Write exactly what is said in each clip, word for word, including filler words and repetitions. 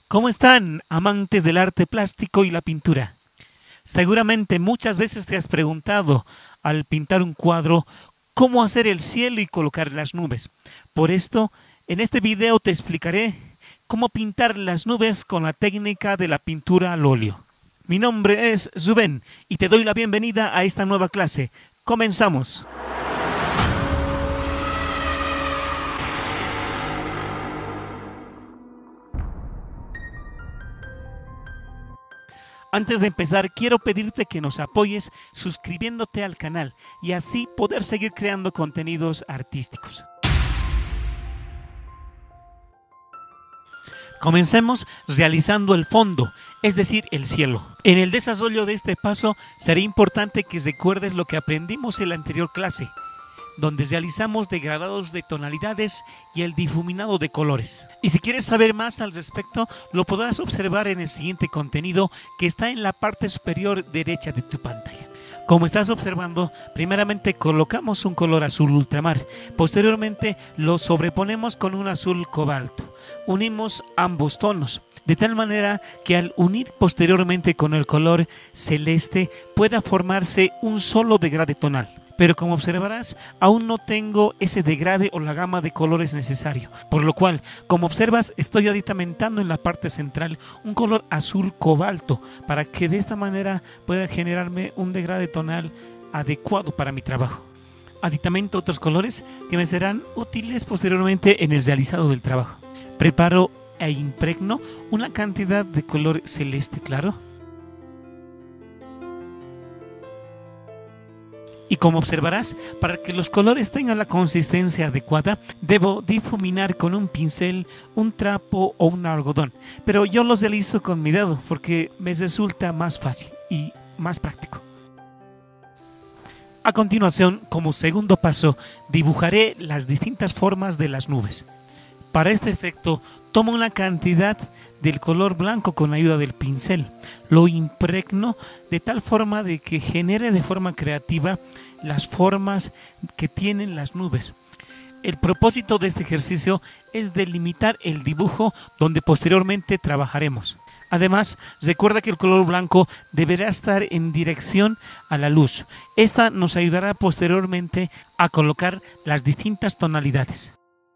¿Cómo están, amantes del arte plástico y la pintura? Seguramente muchas veces te has preguntado al pintar un cuadro cómo hacer el cielo y colocar las nubes. Por esto, en este video te explicaré cómo pintar las nubes con la técnica de la pintura al óleo. Mi nombre es Zubén y te doy la bienvenida a esta nueva clase. ¡Comenzamos! Antes de empezar, quiero pedirte que nos apoyes suscribiéndote al canal y así poder seguir creando contenidos artísticos. Comencemos realizando el fondo, es decir, el cielo. En el desarrollo de este paso, será importante que recuerdes lo que aprendimos en la anterior clase, donde realizamos degradados de tonalidades y el difuminado de colores. Y si quieres saber más al respecto, lo podrás observar en el siguiente contenido que está en la parte superior derecha de tu pantalla. Como estás observando, primeramente colocamos un color azul ultramar, posteriormente lo sobreponemos con un azul cobalto. Unimos ambos tonos, de tal manera que al unir posteriormente con el color celeste pueda formarse un solo degrade tonal. Pero como observarás, aún no tengo ese degrade o la gama de colores necesario, por lo cual, como observas, estoy aditamentando en la parte central un color azul cobalto para que de esta manera pueda generarme un degrade tonal adecuado para mi trabajo. Aditamento otros colores que me serán útiles posteriormente en el realizado del trabajo. Preparo e impregno una cantidad de color celeste claro. Y como observarás, para que los colores tengan la consistencia adecuada, debo difuminar con un pincel, un trapo o un algodón. Pero yo los realizo con mi dedo porque me resulta más fácil y más práctico. A continuación, como segundo paso, dibujaré las distintas formas de las nubes. Para este efecto, tomo una cantidad del color blanco con ayuda del pincel, lo impregno de tal forma de que genere de forma creativa las formas que tienen las nubes. El propósito de este ejercicio es delimitar el dibujo donde posteriormente trabajaremos. Además, recuerda que el color blanco deberá estar en dirección a la luz. Esta nos ayudará posteriormente a colocar las distintas tonalidades.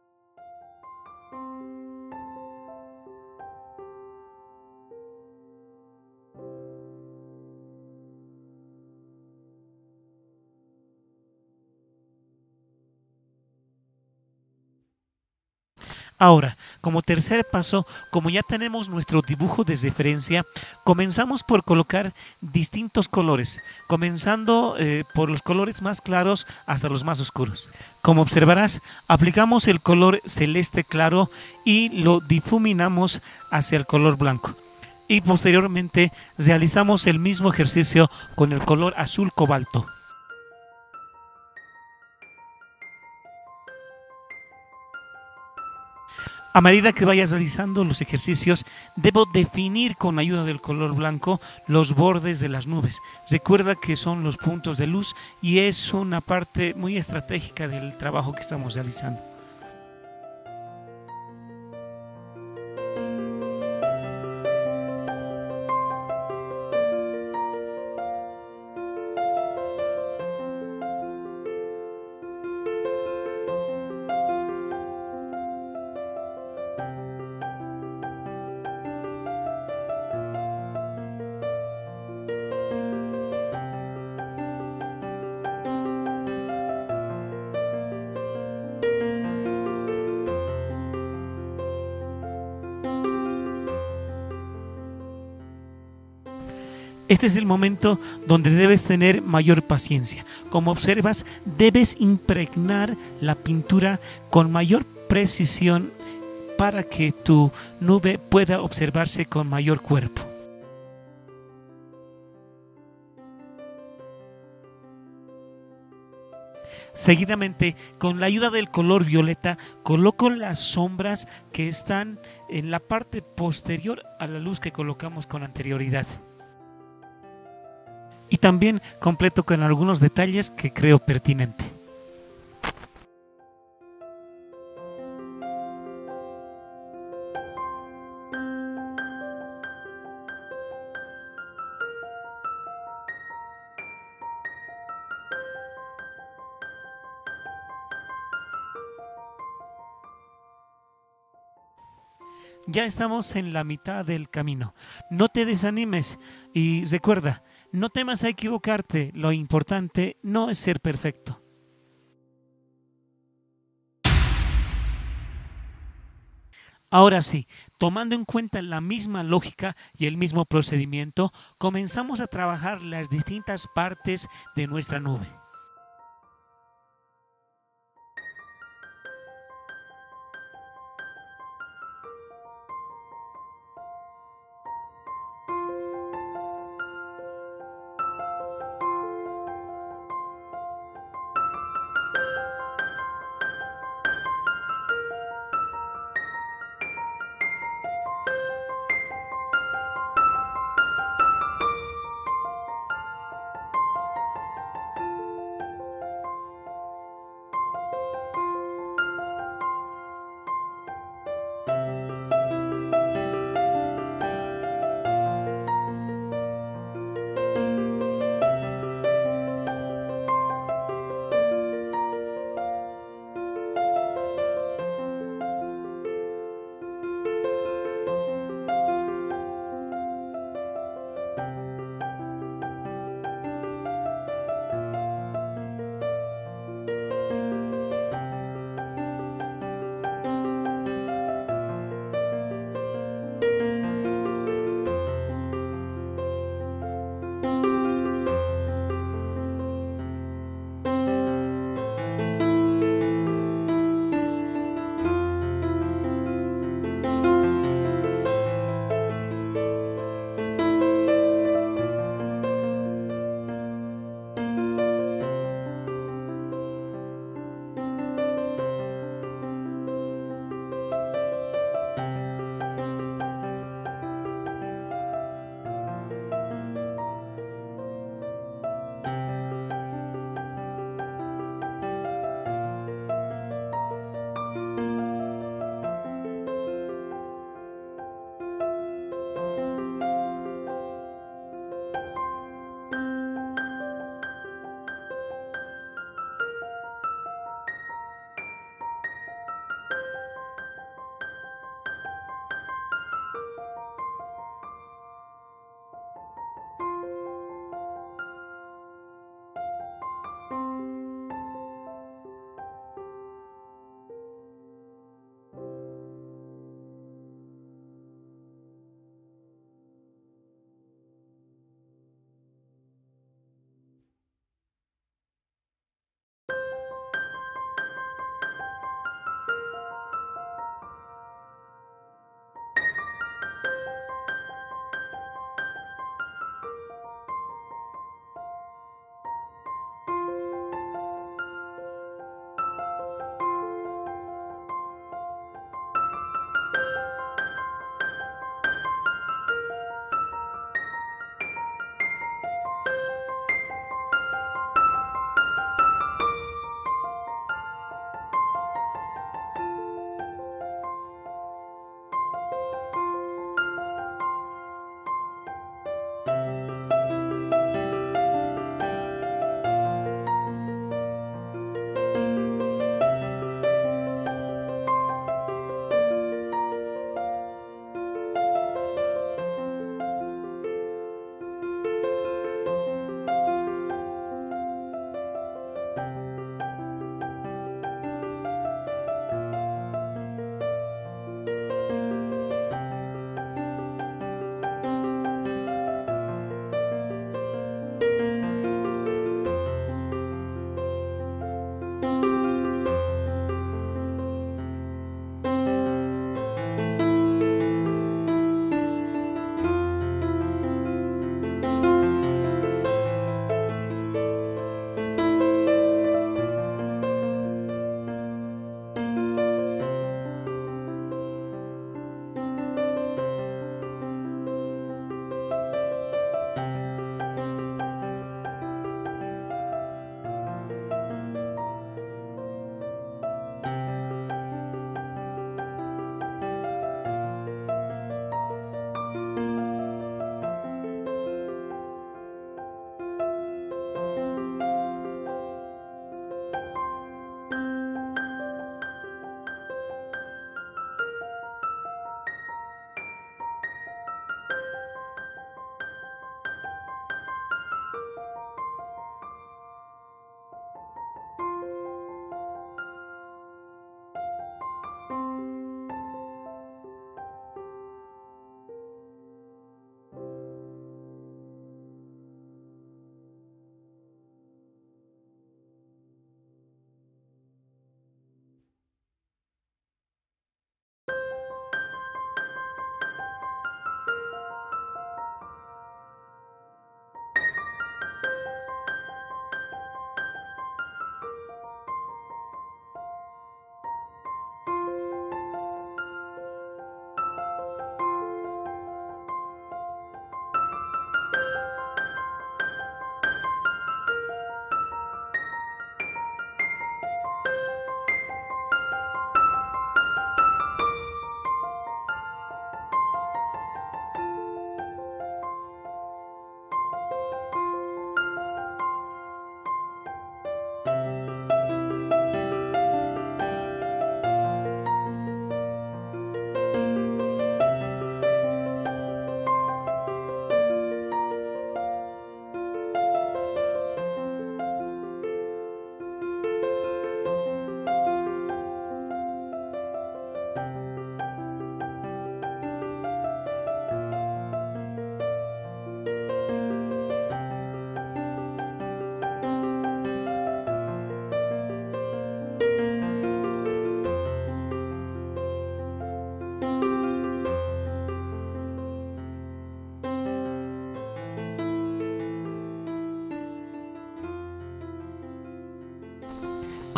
Ahora, como tercer paso, como ya tenemos nuestro dibujo de referencia, comenzamos por colocar distintos colores, comenzando eh, por los colores más claros hasta los más oscuros. Como observarás, aplicamos el color celeste claro y lo difuminamos hacia el color blanco. Y posteriormente realizamos el mismo ejercicio con el color azul cobalto. A medida que vayas realizando los ejercicios, debo definir con ayuda del color blanco los bordes de las nubes. Recuerda que son los puntos de luz y es una parte muy estratégica del trabajo que estamos realizando. Este es el momento donde debes tener mayor paciencia. Como observas, debes impregnar la pintura con mayor precisión para que tu nube pueda observarse con mayor cuerpo. Seguidamente, con la ayuda del color violeta, coloco las sombras que están en la parte posterior a la luz que colocamos con anterioridad. Y también completo con algunos detalles que creo pertinente. Ya estamos en la mitad del camino. No te desanimes y recuerda, no temas a equivocarte. Lo importante no es ser perfecto. Ahora sí, tomando en cuenta la misma lógica y el mismo procedimiento, comenzamos a trabajar las distintas partes de nuestra nube.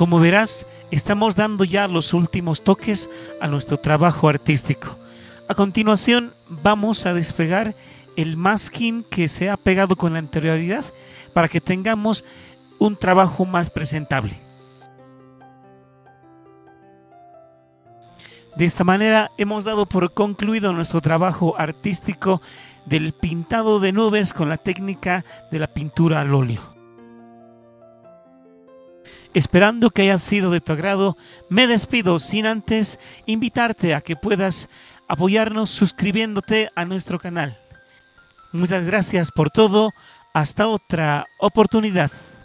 Como verás, estamos dando ya los últimos toques a nuestro trabajo artístico. A continuación vamos a despegar el masking que se ha pegado con la anterioridad para que tengamos un trabajo más presentable. De esta manera hemos dado por concluido nuestro trabajo artístico del pintado de nubes con la técnica de la pintura al óleo. Esperando que haya sido de tu agrado, me despido sin antes invitarte a que puedas apoyarnos suscribiéndote a nuestro canal. Muchas gracias por todo. Hasta otra oportunidad.